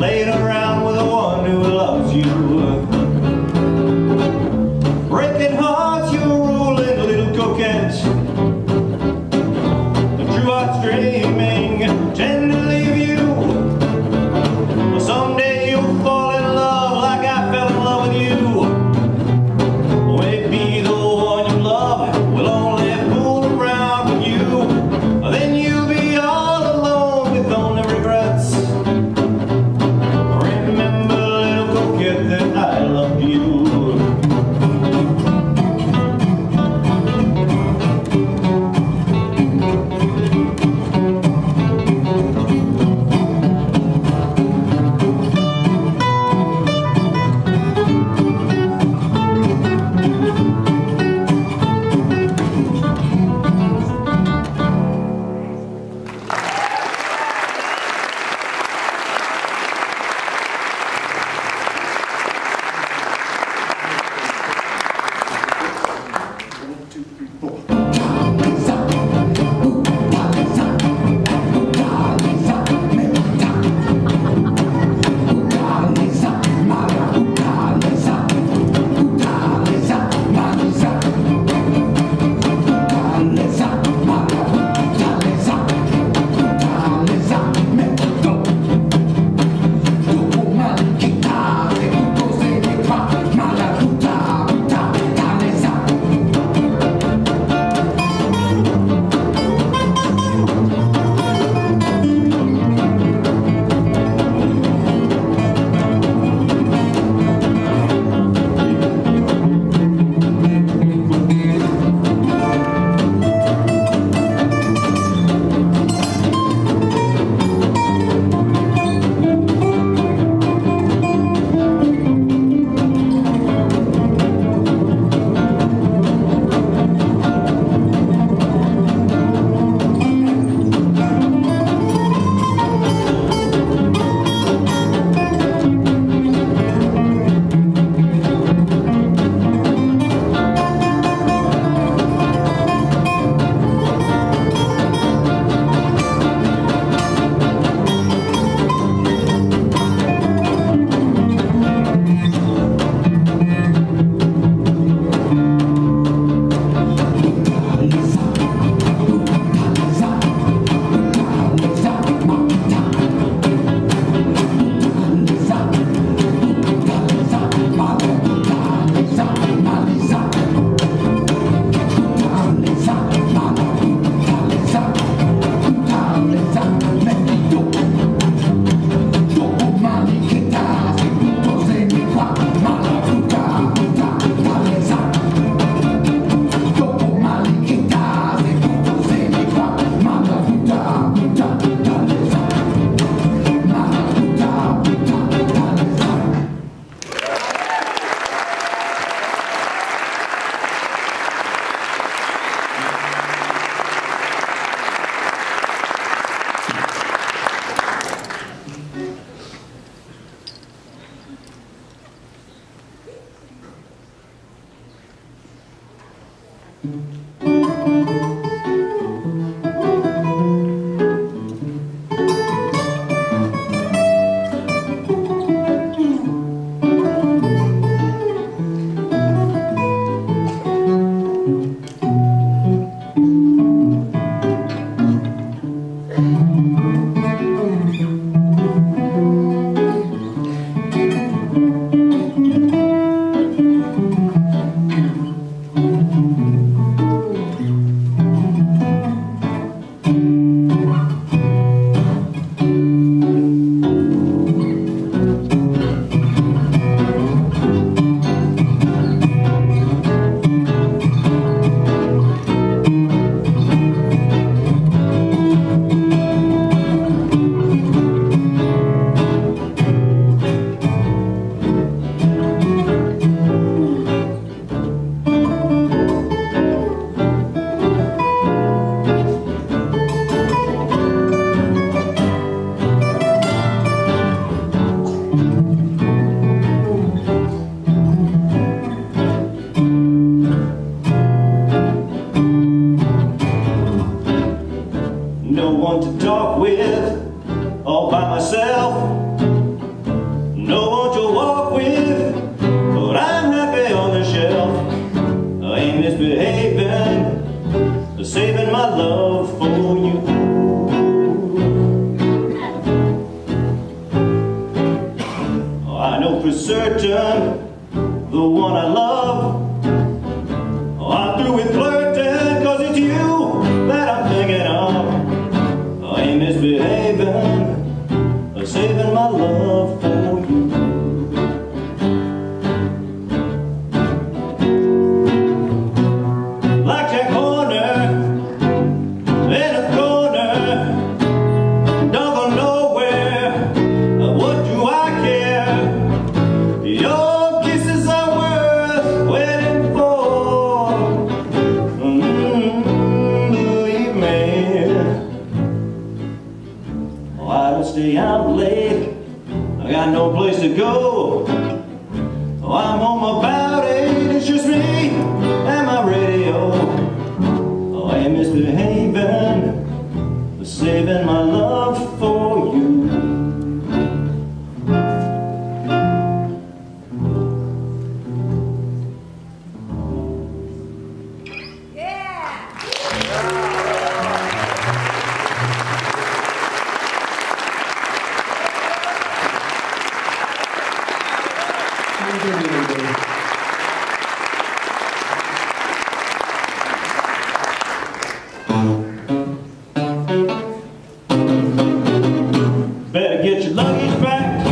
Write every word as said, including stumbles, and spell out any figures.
laying around with the one who loves you. Breaking hearts, you're rolling little coquette. The true heart's dreaming, tend to leave you. Well, someday you'll fall in love like I fell in love with you. Maybe the one you love will only fool around with you. Then you'll be all alone with only regrets. Remember, little coquette, that I love you. No one to talk with, all by myself. know what you'll walk with, but I'm happy on the shelf. I ain't misbehaving, saving my love for you. Oh, I know for certain the one I love. Oh, I'm through with flirting, cause it's you that I'm thinking of. I ain't misbehaving, saving my love for you. Like that corner in a corner, don't go nowhere. What do I care? Your kisses are worth waiting for. Mm, believe me. Oh, I don't stay out late, I got no place to go. Oh, I'm home about eight, it's just me and my radio. Oh, I ain't misbehaving, saving my love for you. Better get your luggage back,